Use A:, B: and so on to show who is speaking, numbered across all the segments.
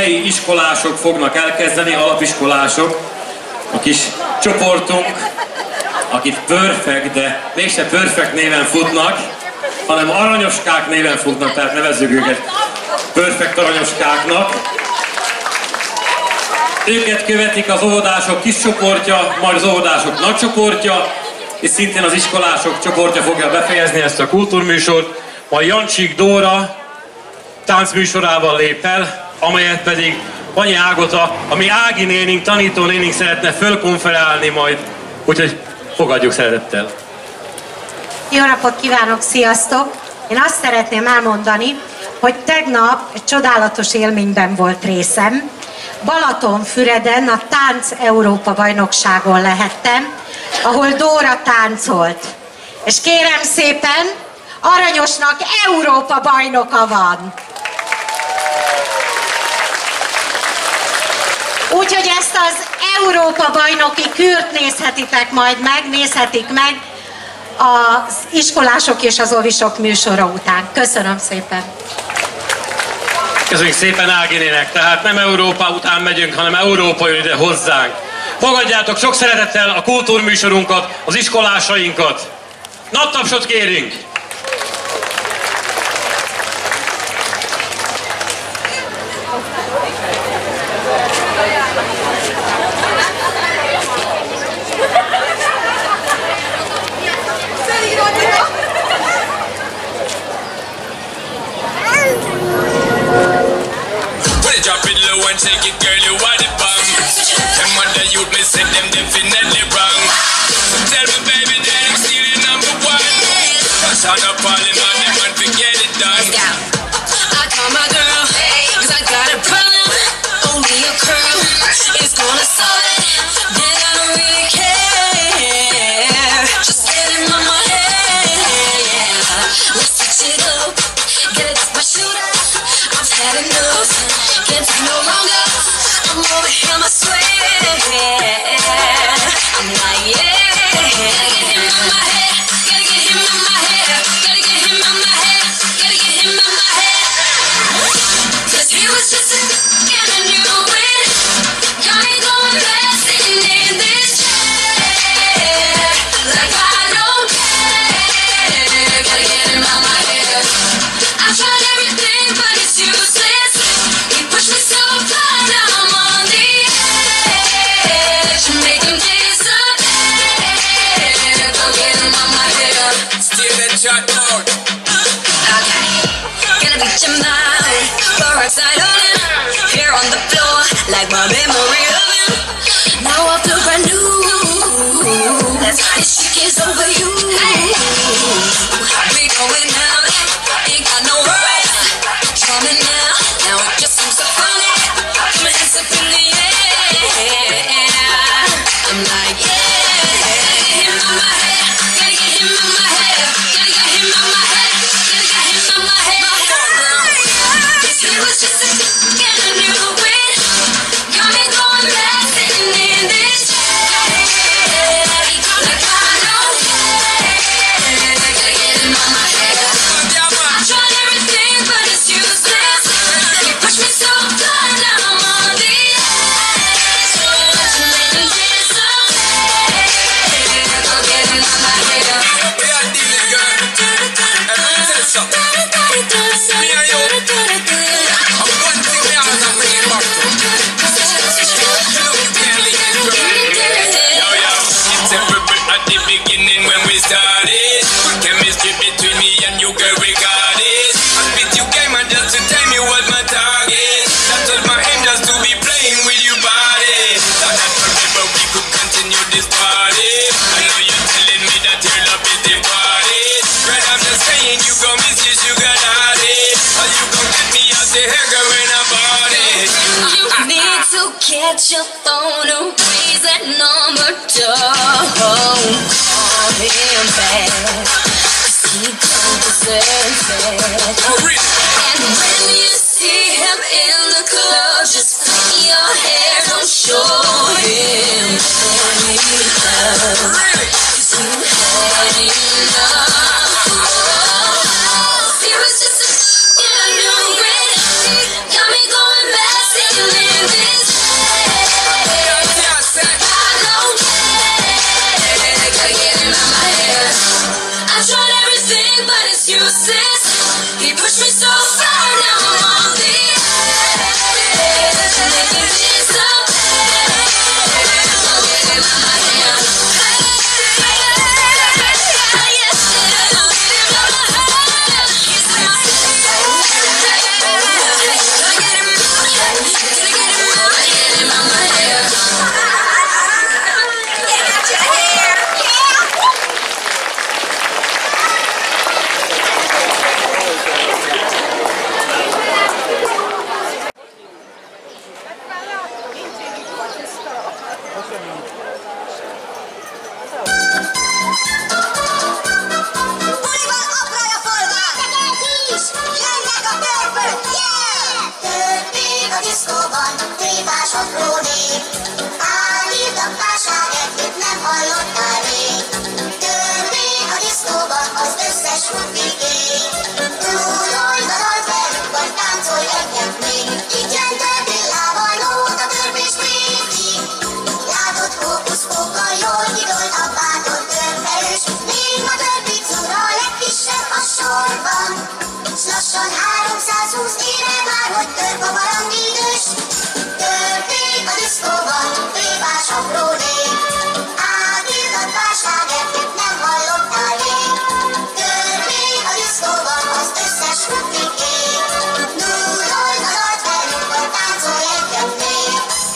A: helyi iskolások fognak elkezdeni, alapiskolások, a kis csoportunk, akik Perfect, de mégse Perfect néven futnak, hanem aranyoskák néven futnak, tehát nevezzük őket Perfect aranyoskáknak. Őket követik az óvodások kis csoportja, majd az óvodások nagy csoportja, és szintén az iskolások csoportja fogja befejezni ezt a kultúrműsort, majd Jancsik Dóra táncműsorával lép fel, amelyet pedig Vanyi Ágota, ami Ági nénink, tanító nénink szeretne fölkonferálni majd, úgyhogy fogadjuk szeretettel.
B: Jó napot kívánok, sziasztok! Én azt szeretném elmondani, hogy tegnap egy csodálatos élményben volt részem. Balatonfüreden a Tánc Európa bajnokságon lehettem, ahol Dóra táncolt. És kérem szépen, Aranyosnak Európa bajnoka van! Úgyhogy ezt az Európa bajnoki kűrt nézhetitek majd meg, nézhetik meg az iskolások és az óvisok műsora után. Köszönöm szépen!
A: Köszönjük szépen Áginének, tehát nem Európa után megyünk, hanem Európa jön ide hozzánk. Fogadjátok sok szeretettel a kultúrműsorunkat, az iskolásainkat. Nagy tapsot kérünk!
C: Take it, girl, you are the bomb. Them other youth, me say them definitely wrong. So tell me, baby, that I'm still the number one. Cause I'm not falling on them and forget it done. Let's go. I call my girl, cause I got a problem. Only a curl is gonna solve it. Then I don't really care. Just get him on my head, yeah. Let's switch it up. Get it my shooter. I've had enough. Can't take no longer. I'm over him, I swear. I'm like, yeah. Gotta get him out my head. Gotta get him out my head. Gotta get him out my head. Gotta get him out my head. Cause he was just a and I knew it. Got me going back, sitting in this chair. Like I don't care. Gotta get him out my head. I tried everything, but it's useless. He pushed me so far, now I'm on the edge. Make him disappear. Go get him on my head. Steal that shot out. Okay, gonna beat your mind. Go outside on him. Here on the floor, like my memory of him. Now I feel brand new. That's why this shit is over you. We going out, ain't got no worries. Drumming now, now it just seems so funny. Put my hands up in the air. I'm like, yeah. Gotta get him out my head. Gotta get him out my head. Gotta get him out my head. Gotta get him out my head. Cause he was just a and I knew it. Got me going back, sitting in this chair. Like I don't care. Gotta get him out my head. I tried everything, but it's useless. You push me so far, now I'm on the edge. So much to make me disappear. Go get him out my head.
D: We are dealing, girl. And let me tell you something. Me and you. And one thing we always have to bring it back to. You know you can't leave it, girl.
C: Yo, yo, it's a purple at the beginning when we started. Good chemistry between me and you, girl, we got it. I spit you game and just to tell me what my target. That was my aim, just to be playing with your body. Thought that forever we could continue this party. I know you're telling me that your love is departed. But I'm just saying you gon' miss your sugar daddy. Or you gon' get me out the hair, girl, when I bought it.
E: You need to catch your phone and raise that number. Don't call him back, 'cause he don't deserve it.
D: Oh, really?
E: And when you see him in the club, just flick your hair, don't show him any love.
D: Really?
E: 'Cause you had enough. He was just a and I knew it. Got me going back, sitting
F: apró nép. Állítok válság együtt, nem hallottál rég. Törvény a diszkóban az összes rutiké. Túlold a dalt velünk, vagy táncolj egyet még. Itt jön villával, nót a törvés méti. Látod hókusz-pókkal, jól kidolt a bátor törvelős. Még ma többit szúr a legkisebb a sorban. S lassan 320 éve már, hogy törp a barangidős. Törték a diszkóban, félvás apró nép. Átírt válság együtt, nem hallottál rég. Törték a diszkóban az összes rutiké. Nullod a dalt velünk, vagy táncolj egyet még.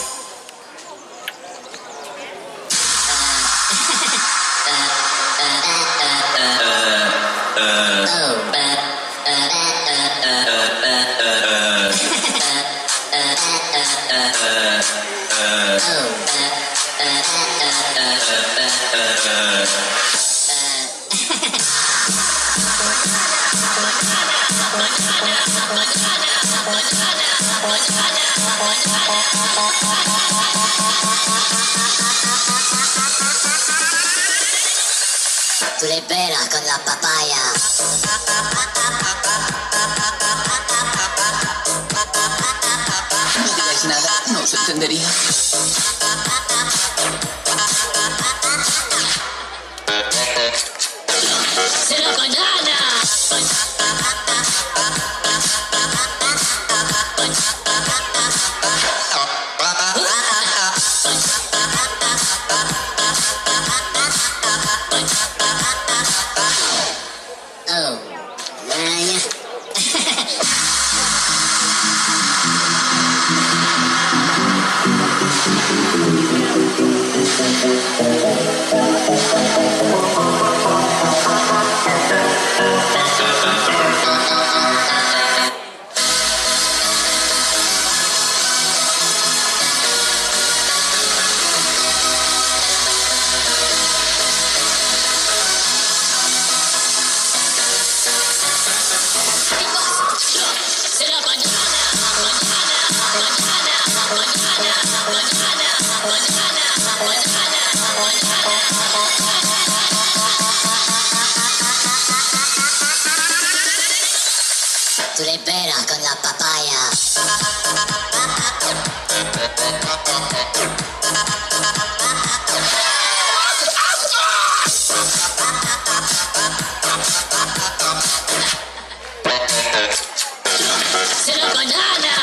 E: Tu le pera con la papaya.
G: No digáis nada, no os entendería.
E: ¡Se lo condana! Oh, vaya. Tu le pera con la papaya. ¡Se lo condana!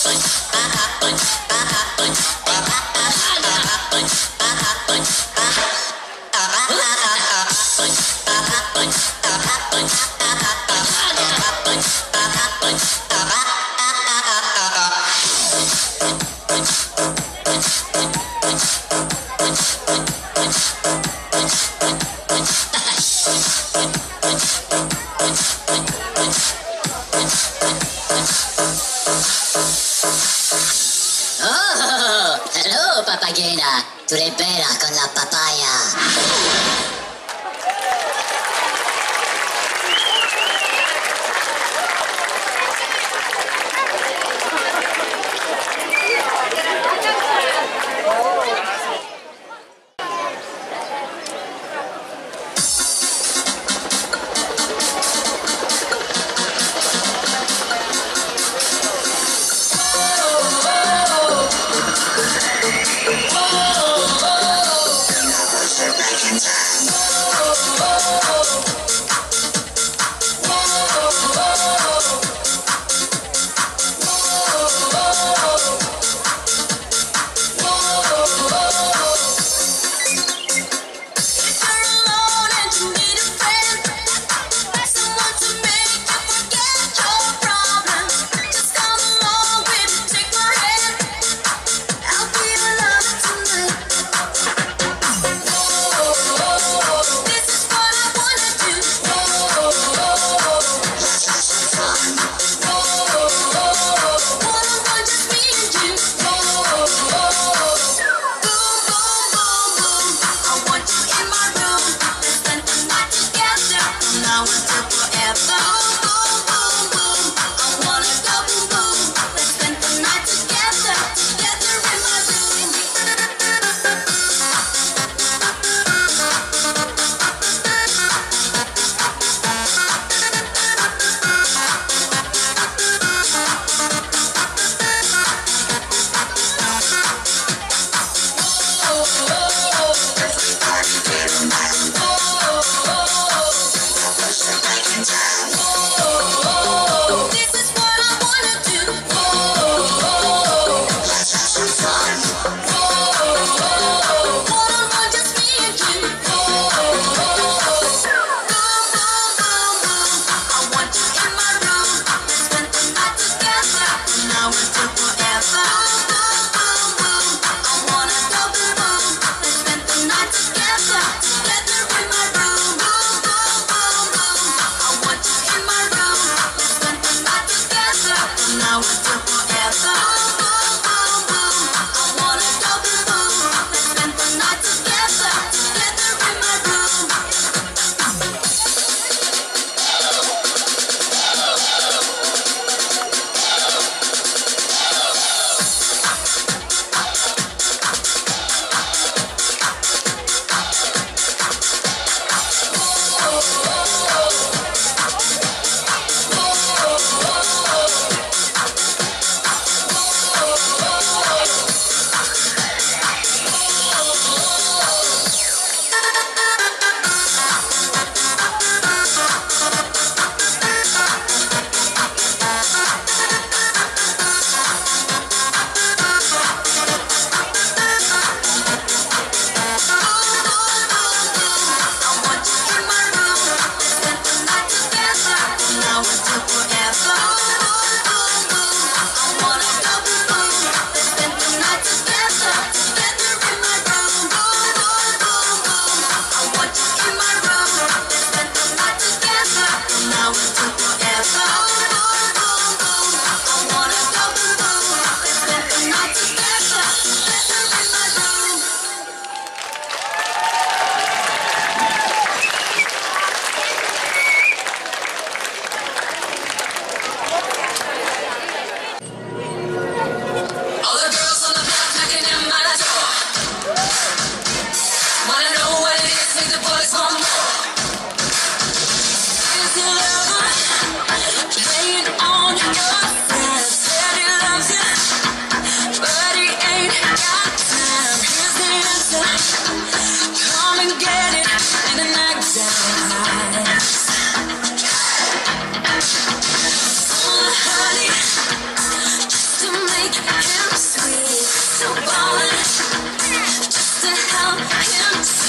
E: Oh, hello, papagena. Tu le pera con la papaya.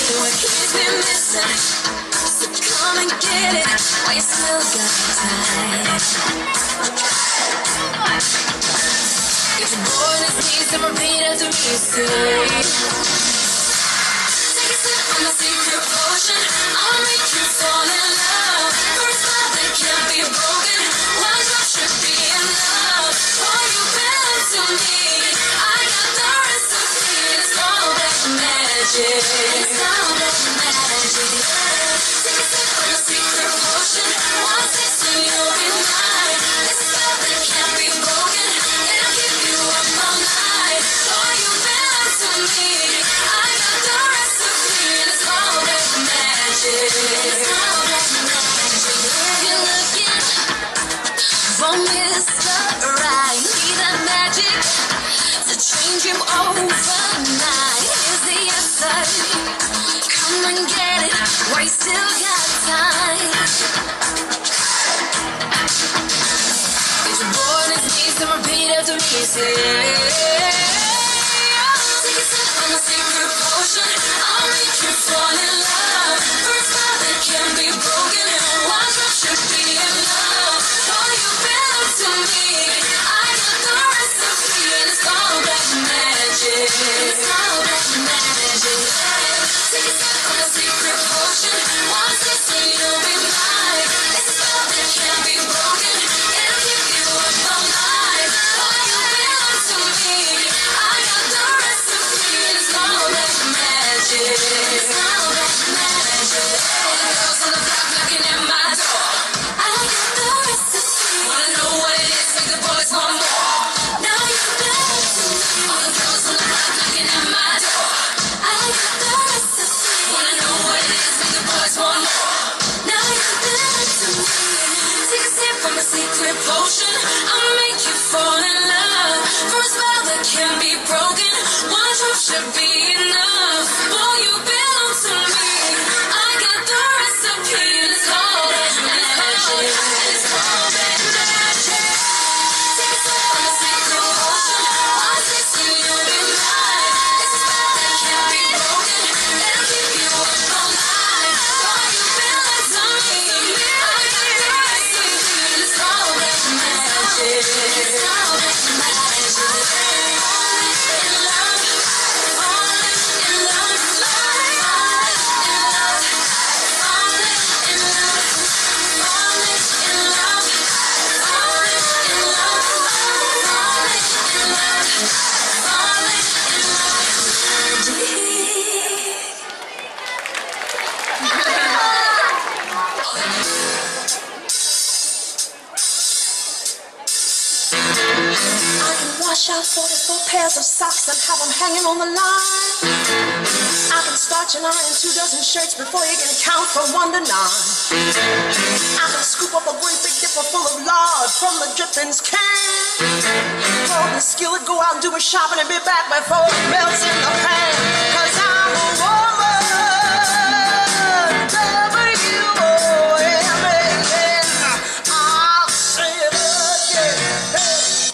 E: what he's been missing. So come and get it while you still got time. If you're bored and needs to repeat after me, say. Take a sip from my secret potion. I'll make you fall in love. First love that can't be broken. One drop should be enough. Oh, you belong to me. I got the recipe. It's called black magic. It's called black magic. Take a sip from my secret potion. One taste and you'll be mine. It's a spell that can't be broken. It'll keep you up all night. Oh, you belong to me. I got the recipe. It's called black magic. It's called black magic. You're looking for Mr. Right. Need that magic to change you overnight. Here's the answer. Come and get it while you still got time. If you're bored and needs to repeat after me, say. Take a sip from my secret potion. I'll make you fall in love. First love that can't be broken. One drop should be enough. Oh, you belong to me. I got the recipe and it's called black magic. It's called black magic. Take a sip from my secret potion. One taste and you'll be mine. It's a spell that can't be broken. It'll keep you up all night. Oh, you belong to me. I got the recipe and it's called black magic. It's called black magic. All the girls on the block knocking at my door. I got the recipe. Wanna know what it is? Make the boys want more. Now you belong to me. All the girls on the block knocking at my door. I got the recipe. Wanna know what it is? Make the boys want more. Now you belong to me. Take a sip from a secret potion. I'll make you fall in love. From a spell that can't be broken. One drop should be enough. Boy, you belong to me. I got the recipe. It's called magic. It's called magic. Take a sip from a secret potion. One taste and you'll be mine. It's a spell that can't be broken. It'll keep you up all night. Boy, you belong to me. I got the recipe. It's called black magic. It's called black magic. In love, falling in love, falling in love, falling in love, falling in love, falling in love, falling in love, falling in
H: I can wash out 44 pairs of socks and have them hanging on the line. I can starch and iron 2 dozen shirts before you can count from 1 to 9. I can scoop up a great big dipper full of lard from the drippings can. Throw the skillet, go out and do my shopping and be back before it melts in the pan. 'Cause I'm a woman, W-O-M-A-N. I'll say it again. Hey.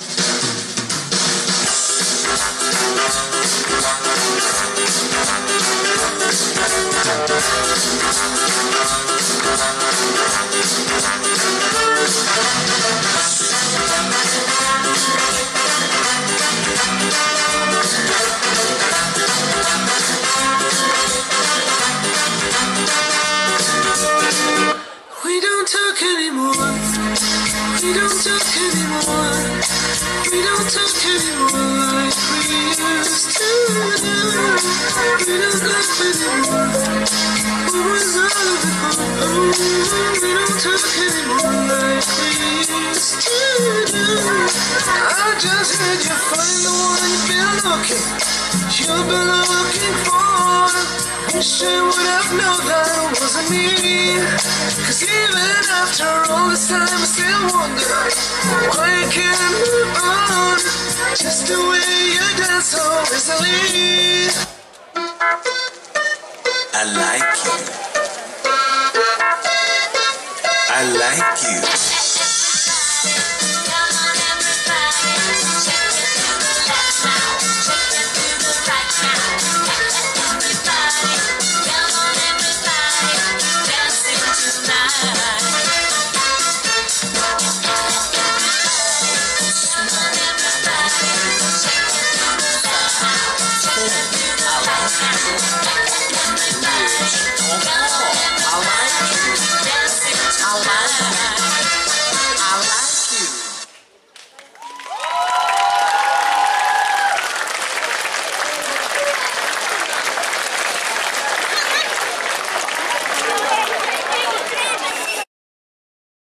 I: We don't talk anymore. We don't talk anymore. We don't talk anymore like we used to do. We don't laugh anymore. What was all of it for? We don't talk anymore like we used to do. I just heard you find the one you've been looking. You've been looking for. Wish I would have known that it wasn't me. 'Cause even after all this time I still wonder why I can't move on. Just the way you dance so easily.
J: I like you. I like you.